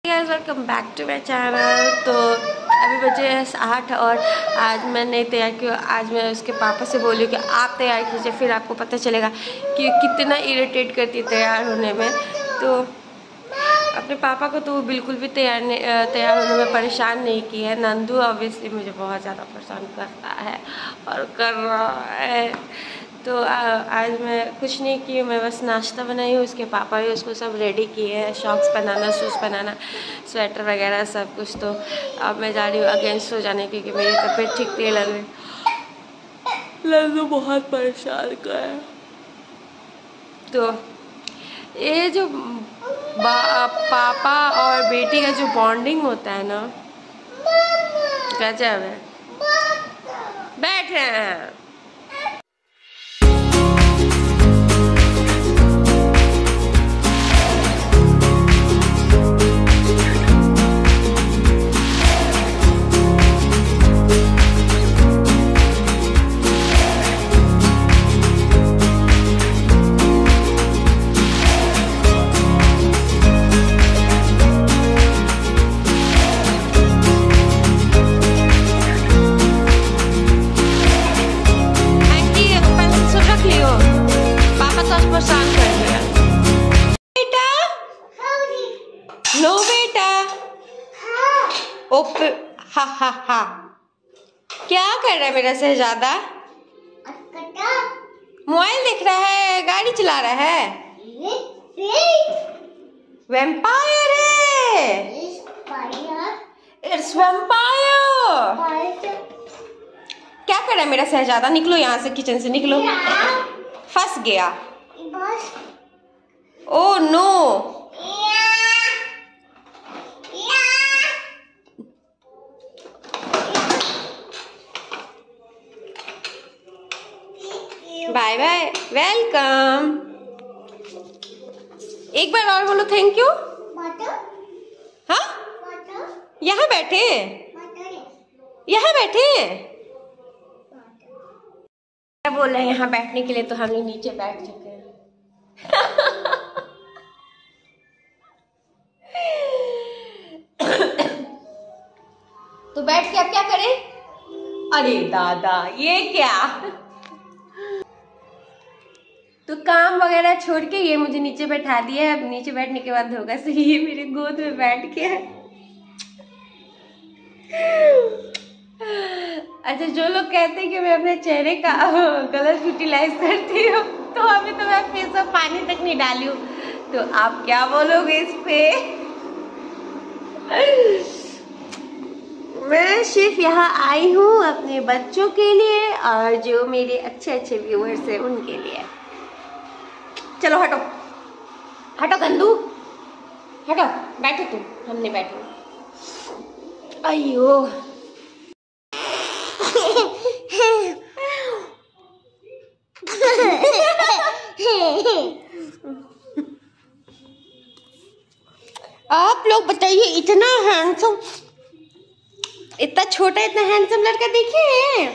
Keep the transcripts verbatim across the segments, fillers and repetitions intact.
Guys welcome back to my channel. तो अभी बजे आठ और आज मैं नहीं तैयार की। आज मैं उसके पापा से बोली कि आप तैयार कीजिए, फिर आपको पता चलेगा कि कितना इरिटेट करती है तैयार होने में। तो अपने पापा को तो वो बिल्कुल भी तैयार नहीं तैयार होने में परेशान नहीं की है। नंदू ऑब्वियसली मुझे बहुत ज़्यादा परेशान करता है और कर रहा है। तो आ, आज मैं कुछ नहीं की, मैं बस नाश्ता बनाई हूँ। उसके पापा भी उसको सब रेडी किए हैं, शॉक्स बनाना, शूज़ बनाना, स्वेटर वगैरह सब कुछ। तो अब मैं जा रही हूँ अगेंस्ट हो जाने, क्योंकि मेरी तबीयत ठीक नहीं लग रही। लल्लू बहुत परेशान कर है। तो ये जो पापा और बेटी का जो बॉन्डिंग होता है ना, गजब है। बैठ रहे हैं। नो बेटा, ओप हा हा हा। क्या कर रहा है मेरा शहजादा? मोबाइल देख रहा है, गाड़ी चला रहा है। वैम्पायर है। It's vampire. क्या कर रहा है मेरा शहजादा? निकलो यहाँ से, किचन से निकलो। फंस गया। Oh no. Bye bye, welcome. एक बार और बोलो थैंक यू। हाँ, यहाँ बैठे, यहाँ बैठे क्या बोल रहे हैं? यहाँ बैठने के लिए तो हम लोग नीचे बैठ चुके हैं। तो बैठ के अब क्या करें? अरे दादा, ये क्या? तो काम वगैरह छोड़ के ये मुझे नीचे बैठा दिया। अब नीचे बैठने के बाद होगा सही, ये मेरे गोद में बैठ के है। अच्छा, जो लोग कहते हैं कि मैं अपने चेहरे का गलत यूटिलाइज करती हूँ, तो अभी तो मैं फेस में पानी तक नहीं डाली हूँ, तो आप क्या बोलोगे इस पे? मैं सिर्फ यहाँ आई हूँ अपने बच्चों के लिए और जो मेरे अच्छे अच्छे व्यूअर्स हैं उनके लिए। चलो हटो हटो गंदू, हटो, बैठो तुम, हम नहीं बैठो। अयो आप लोग बताइए, इतना हैंडसम, इतना छोटा इतना हैंडसम लड़का देखे हैं?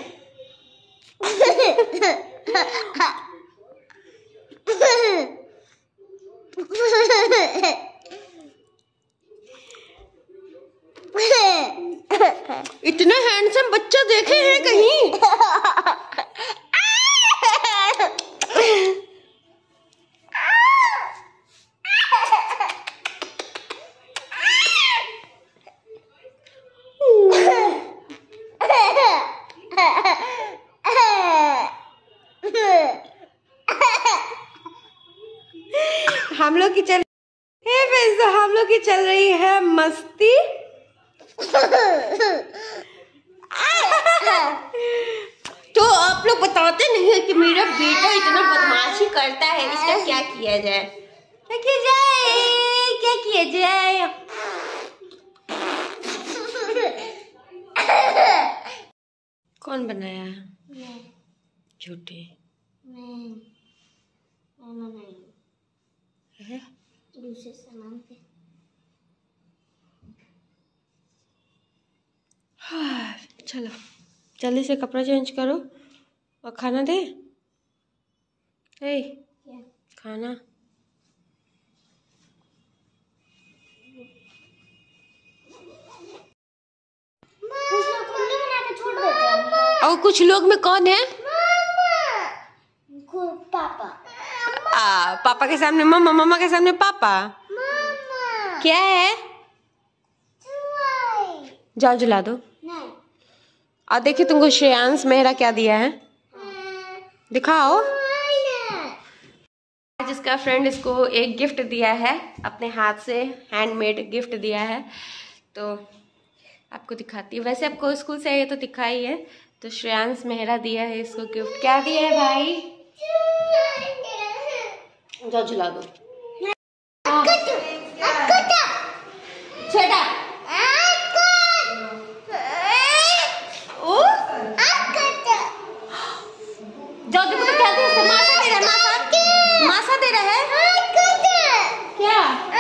इतना हैंडसम बच्चा देखे हैं कहीं? हम लोग की चल है हम लोग की चल रही है मस्ती। तो आप लोग बताते नहीं है कि मेरा बेटा इतना बदमाशी करता है, इसका क्या किया जाए? क्या किया जाए? क्या किया जाए? कौन बनाया है? झूठे है दूसरे सामान पे। हाँ, चलो जल्दी से कपड़ा चेंज करो और खाना दे। ए, खाना और कुछ लोग में कौन है? पापा। आ, पापा के सामने मम्मा, मम्मा के सामने पापा। मामा। क्या है? जाओ जला दो। नहीं। और देखिए तुमको श्रेयांश मेहरा क्या दिया है, दिखाओ। आज इसका फ्रेंड इसको एक गिफ्ट दिया है, अपने हाथ से हैंडमेड गिफ्ट दिया है, तो आपको दिखाती है। वैसे आपको स्कूल से आइए तो दिखा ही है। तो श्रेयांश मेहरा दिया है इसको गिफ्ट। क्या दिया है भाई? जाओ जला दो। छेड़ा जाओ, देखो तो क्या दे रहा है? मासा दे रहा है, मासा मासा दे रहा है। क्या?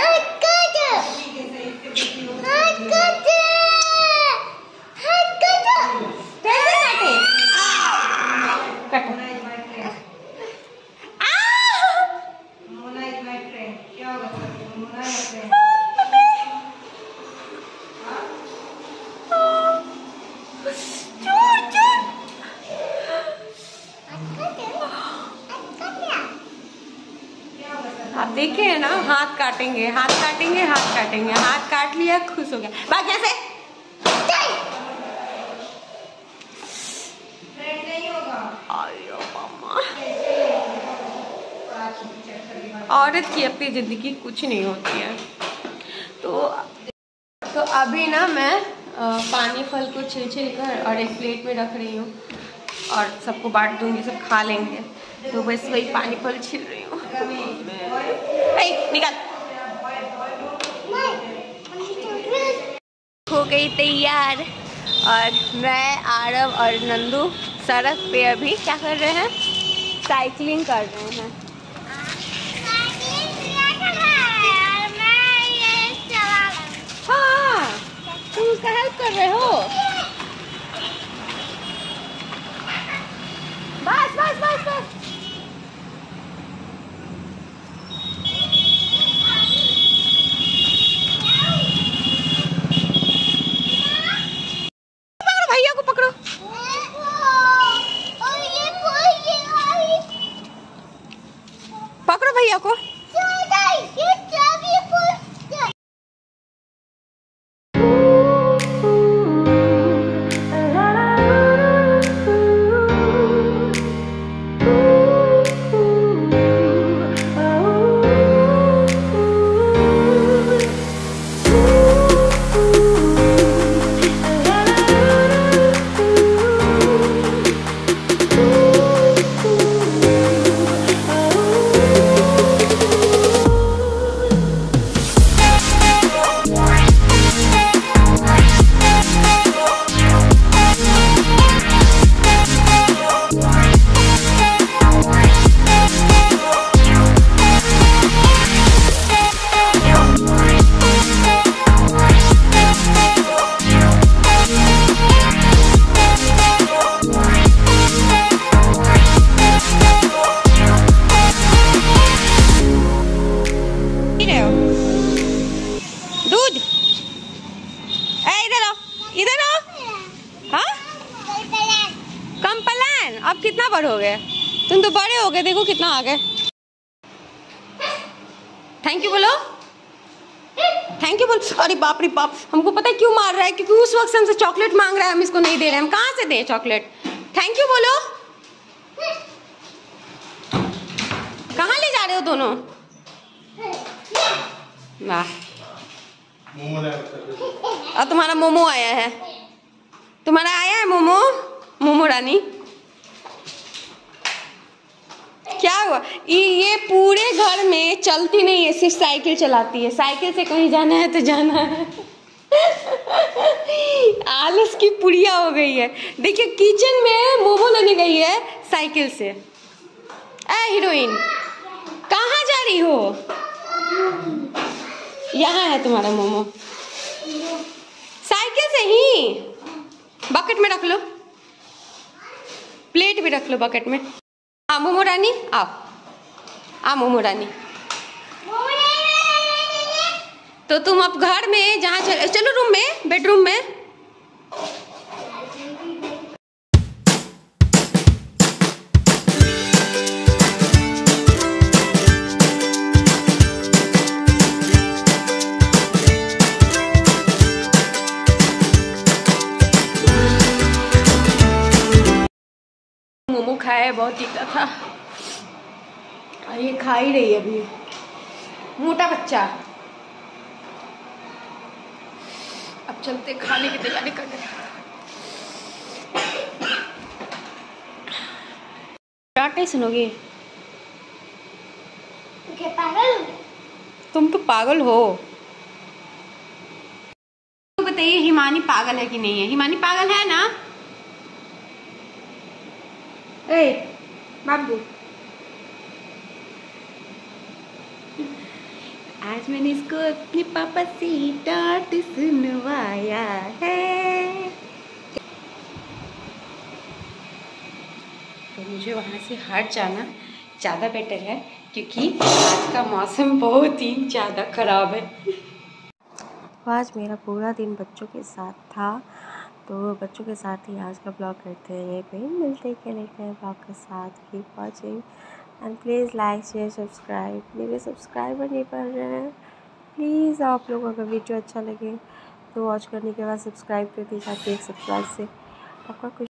आप देखे ना, हाथ काटेंगे, हाथ काटेंगे, हाथ काटेंगे, हाथ काट लिया, खुश हो गया। बाकी कैसे? औरत की अपनी जिंदगी कुछ नहीं होती है। तो तो अभी ना मैं आ, पानी फल को छिल छिल कर और एक प्लेट में रख रही हूँ और सबको बांट दूंगी, सब खा लेंगे। तो बस वही पानी फल छिल रही हूँ। निकल। हो गई तैयार और मैं, आरव और नंदू सड़क पे अभी क्या कर रहे हैं? साइकिलिंग कर रहे हैं। हाँ, तुम उसका हेल्प कर रहे हो। बस बस बस बस। पकड़ो भैया को, पकड़ो। पकड़ो भैया को। अब कितना बड़े हो गए तुम? तो बड़े हो गए, देखो कितना आ गए। थैंक यू बोलो, थैंक यू बोलो। अरे बाप रे बाप, हमको पता है क्यों मार रहा है, क्योंकि उस वक्त हमसे चॉकलेट मांग रहा है, हम इसको नहीं दे रहे हैं। हम कहाँ से दें चॉकलेट? थैंक यू बोलो। कहाँ ले जा रहे हो दोनों? वाह, और तुम्हारा मोमो आया है, तुम्हारा आया है मोमो, मोमो रानी। क्या हुआ? ये पूरे घर में चलती नहीं है, सिर्फ साइकिल चलाती है। साइकिल से कहीं जाना है तो जाना है। आलस की पुड़िया हो गई है। देखिए किचन में मोमो लेने गई है साइकिल से। ए हीरोइन, कहाँ जा रही हो? यहाँ है तुम्हारा मोमो, साइकिल से ही। बकेट में रख लो, प्लेट भी रख लो बकेट में। आ मोमो रानी, आओ, आ मोमो रानी। तो तुम अब घर में जहाँ चल, चलो रूम में, बेडरूम में। बहुत तीखा था और ये खा ही रही है अभी, मोटा बच्चा। अब चलते खाने की तैयारी करने। डांटे सुनोगे? क्या पागल? तुम तो पागल हो। तो बताइए हिमानी पागल है कि नहीं है? हिमानी पागल है ना? ए बाबू, आज मैंने इसको अपने पापा से डांट सुनवाया है। तो मुझे वहाँ से हट जाना ज़्यादा बेटर है, क्योंकि आज का मौसम बहुत ही ज़्यादा ख़राब है। आज मेरा पूरा दिन बच्चों के साथ था, तो बच्चों के साथ ही आज का ब्लॉग करते हैं यहीं पे। मिलते हैं क्या लेकर ब्लॉग के साथ। Keep watching and please like share subscribe. मेरे सब्सक्राइबर नहीं बढ़ रहे हैं, प्लीज़ आप लोगों का वीडियो अच्छा लगे तो वॉच करने के बाद सब्सक्राइब कर दीजिए, ताकि एक सब्सक्राइब से आपका कुछ